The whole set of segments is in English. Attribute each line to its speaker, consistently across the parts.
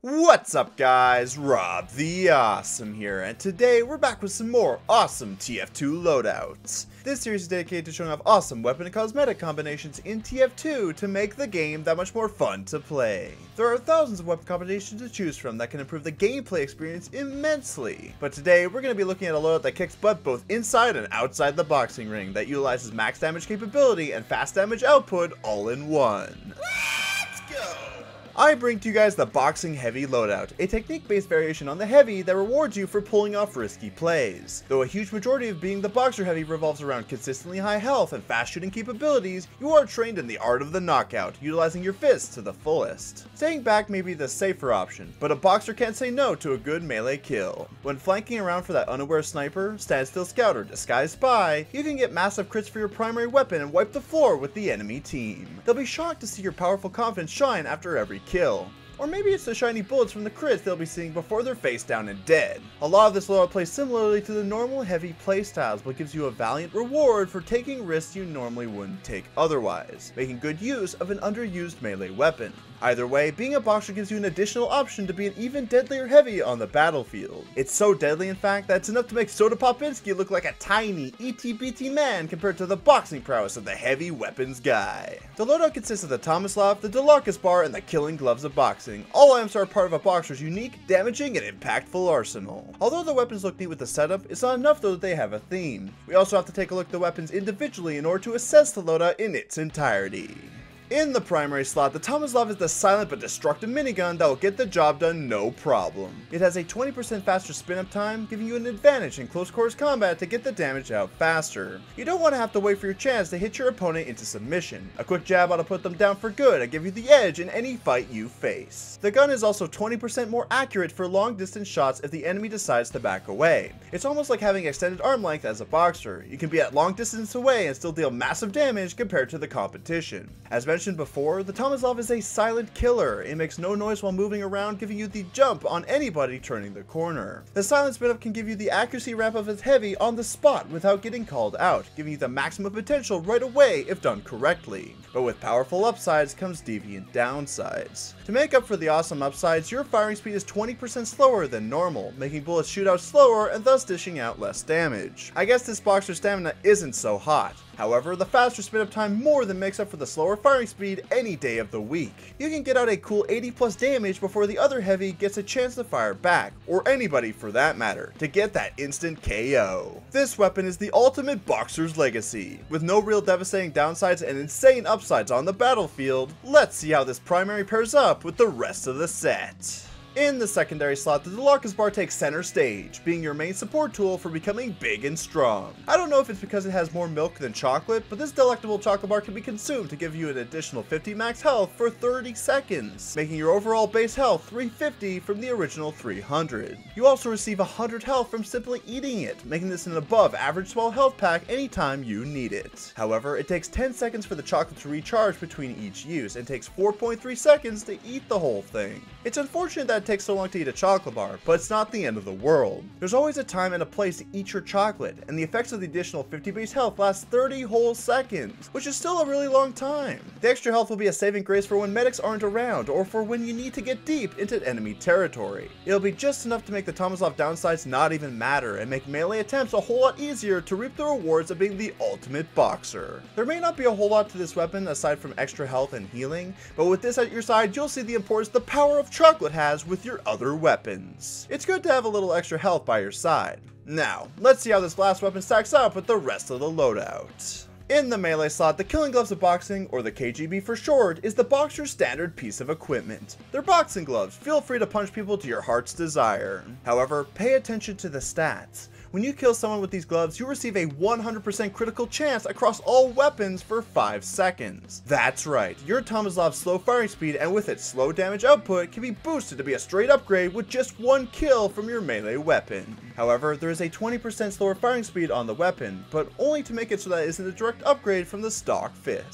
Speaker 1: What's up guys, Rob the Awesome here, and today we're back with some more awesome TF2 loadouts. This series is dedicated to showing off awesome weapon and cosmetic combinations in TF2 to make the game that much more fun to play. There are thousands of weapon combinations to choose from that can improve the gameplay experience immensely, but today we're going to be looking at a loadout that kicks butt both inside and outside the boxing ring that utilizes max damage capability and fast damage output all in one. Let's go! I bring to you guys the Boxing Heavy Loadout, a technique-based variation on the Heavy that rewards you for pulling off risky plays. Though a huge majority of being the Boxer Heavy revolves around consistently high health and fast shooting capabilities, you are trained in the art of the knockout, utilizing your fists to the fullest. Staying back may be the safer option, but a boxer can't say no to a good melee kill. When flanking around for that unaware sniper, standstill scout, or disguised spy, you can get massive crits for your primary weapon and wipe the floor with the enemy team. They'll be shocked to see your powerful confidence shine after every kill. Or maybe it's the shiny bullets from the crits they'll be seeing before they're face down and dead. A lot of this loadout plays similarly to the normal heavy playstyles, but gives you a valiant reward for taking risks you normally wouldn't take otherwise, making good use of an underused melee weapon. Either way, being a boxer gives you an additional option to be an even deadlier heavy on the battlefield. It's so deadly in fact that it's enough to make Soda Popinski look like a tiny itty-bitty man compared to the boxing prowess of the heavy weapons guy. The loadout consists of the Tomislav, the Delarcus bar, and the killing gloves of boxing. All items are part of a boxer's unique, damaging, and impactful arsenal. Although the weapons look neat with the setup, it's not enough though that they have a theme. We also have to take a look at the weapons individually in order to assess the loadout in its entirety. In the primary slot, the Tomislav is the silent but destructive minigun that will get the job done no problem. It has a 20% faster spin-up time, giving you an advantage in close quarters combat to get the damage out faster. You don't want to have to wait for your chance to hit your opponent into submission. A quick jab ought to put them down for good and give you the edge in any fight you face. The gun is also 20% more accurate for long distance shots if the enemy decides to back away. It's almost like having extended arm length as a boxer. You can be at long distance away and still deal massive damage compared to the competition. As mentioned before, the Tomislav is a silent killer. It makes no noise while moving around, giving you the jump on anybody turning the corner. The silent spin-up can give you the accuracy ramp of its heavy on the spot without getting called out, giving you the maximum potential right away if done correctly. But with powerful upsides comes deviant downsides. To make up for the awesome upsides, your firing speed is 20% slower than normal, making bullets shoot out slower and thus dishing out less damage. I guess this boxer's stamina isn't so hot. However, the faster spin-up time more than makes up for the slower firing speed any day of the week. You can get out a cool 80 plus damage before the other heavy gets a chance to fire back, or anybody for that matter, to get that instant KO. This weapon is the ultimate boxer's legacy. With no real devastating downsides and insane upsides on the battlefield, let's see how this primary pairs up with the rest of the set. In the secondary slot, the Delarcus bar takes center stage, being your main support tool for becoming big and strong. I don't know if it's because it has more milk than chocolate, but this delectable chocolate bar can be consumed to give you an additional 50 max health for 30 seconds, making your overall base health 350 from the original 300. You also receive 100 health from simply eating it, making this an above average small health pack anytime you need it. However, it takes 10 seconds for the chocolate to recharge between each use, and takes 4.3 seconds to eat the whole thing. It's unfortunate that it takes so long to eat a chocolate bar, but it's not the end of the world. There's always a time and a place to eat your chocolate, and the effects of the additional 50 base health last 30 whole seconds, which is still a really long time. The extra health will be a saving grace for when medics aren't around, or for when you need to get deep into enemy territory. It'll be just enough to make the Tomislav downsides not even matter, and make melee attempts a whole lot easier to reap the rewards of being the ultimate boxer. There may not be a whole lot to this weapon aside from extra health and healing, but with this at your side, you'll see the importance the power of chocolate has with your other weapons. It's good to have a little extra health by your side. Now, let's see how this last weapon stacks up with the rest of the loadout. In the melee slot, the killing gloves of boxing, or the KGB for short, is the boxer's standard piece of equipment. They're boxing gloves, feel free to punch people to your heart's desire. However, pay attention to the stats. When you kill someone with these gloves, you receive a 100% critical chance across all weapons for 5 seconds. That's right, your Tomislav's slow firing speed and with its slow damage output can be boosted to be a straight upgrade with just 1 kill from your melee weapon. However, there is a 20% slower firing speed on the weapon, but only to make it so that it isn't a direct upgrade from the stock fists.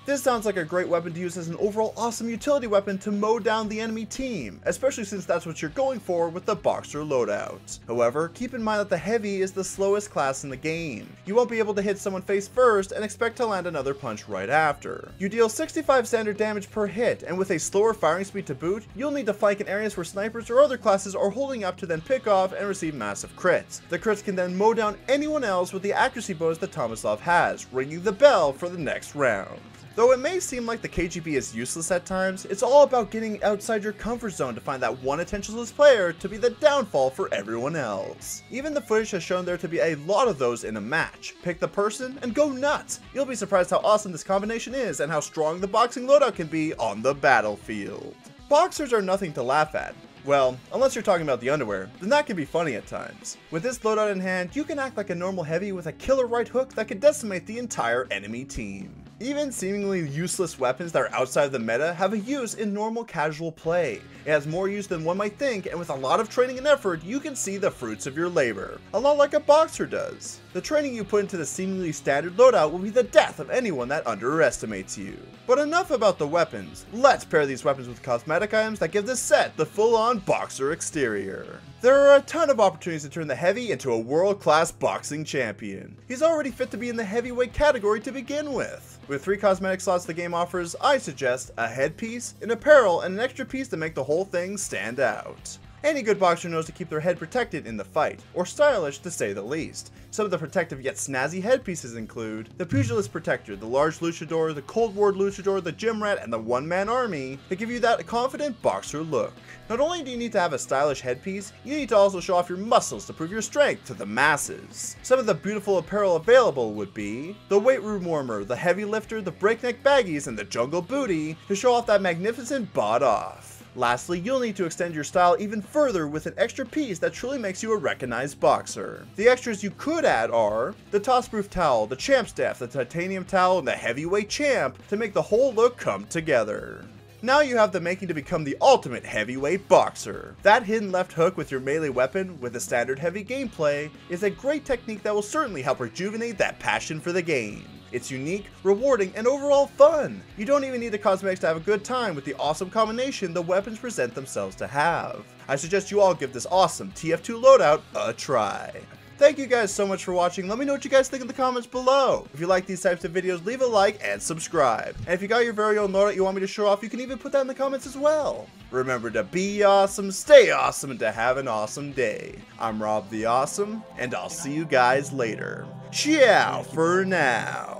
Speaker 1: This sounds like a great weapon to use as an overall awesome utility weapon to mow down the enemy team, especially since that's what you're going for with the Boxer loadout. However, keep in mind that the heavy is the slowest class in the game. You won't be able to hit someone face first and expect to land another punch right after. You deal 65 standard damage per hit, and with a slower firing speed to boot, you'll need to flank in areas where snipers or other classes are holding up to then pick off and receive massive crits. The crits can then mow down anyone else with the accuracy bonus that Tomislav has, ringing the bell for the next round. Though it may seem like the KGB is useless at times, it's all about getting outside your comfort zone to find that one attentionless player to be the downfall for everyone else. Even the footage has shown there to be a lot of those in a match. Pick the person and go nuts! You'll be surprised how awesome this combination is and how strong the boxing loadout can be on the battlefield. Boxers are nothing to laugh at. Well, unless you're talking about the underwear, then that can be funny at times. With this loadout in hand, you can act like a normal heavy with a killer right hook that could decimate the entire enemy team. Even seemingly useless weapons that are outside of the meta have a use in normal casual play. It has more use than one might think, and with a lot of training and effort, you can see the fruits of your labor. A lot like a boxer does. The training you put into the seemingly standard loadout will be the death of anyone that underestimates you. But enough about the weapons. Let's pair these weapons with cosmetic items that give this set the full-on boxer exterior. There are a ton of opportunities to turn the heavy into a world-class boxing champion. He's already fit to be in the heavyweight category to begin with. With 3 cosmetic slots the game offers, I suggest a headpiece, an apparel, and an extra piece to make the whole thing stand out. Any good boxer knows to keep their head protected in the fight, or stylish to say the least. Some of the protective yet snazzy headpieces include the Pugilist Protector, the Large Luchador, the Cold War Luchador, the Gym Rat, and the One Man Army to give you that confident boxer look. Not only do you need to have a stylish headpiece, you need to also show off your muscles to prove your strength to the masses. Some of the beautiful apparel available would be the Weight Room Warmer, the Heavy Lifter, the Breakneck Baggies, and the Jungle Booty to show off that magnificent bod off. Lastly, you'll need to extend your style even further with an extra piece that truly makes you a recognized boxer. The extras you could add are the Tossproof Towel, the Champ Staff, the Titanium Towel, and the Heavyweight Champ to make the whole look come together. Now you have the making to become the ultimate heavyweight boxer. That hidden left hook with your melee weapon with a standard heavy gameplay is a great technique that will certainly help rejuvenate that passion for the game. It's unique, rewarding, and overall fun. You don't even need the cosmetics to have a good time with the awesome combination the weapons present themselves to have. I suggest you all give this awesome TF2 loadout a try. Thank you guys so much for watching. Let me know what you guys think in the comments below. If you like these types of videos, leave a like and subscribe. And if you got your very own loadout you want me to show off, you can even put that in the comments as well. Remember to be awesome, stay awesome, and to have an awesome day. I'm Rob the Awesome, and I'll see you guys later. Ciao for now.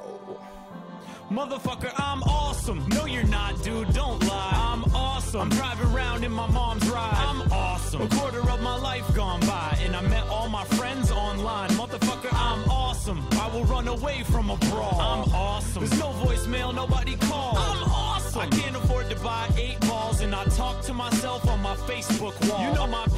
Speaker 2: Motherfucker, I'm awesome. No, you're not, dude. Don't lie. I'm awesome. I'm driving around in my mom's ride. I'm awesome. A quarter of my life gone by, and I met all my friends online. Motherfucker, I'm awesome. I will run away from a brawl. I'm awesome. There's no voicemail, nobody calls. I'm awesome. I can't afford to buy 8 balls, and I talk to myself on my Facebook wall. You know my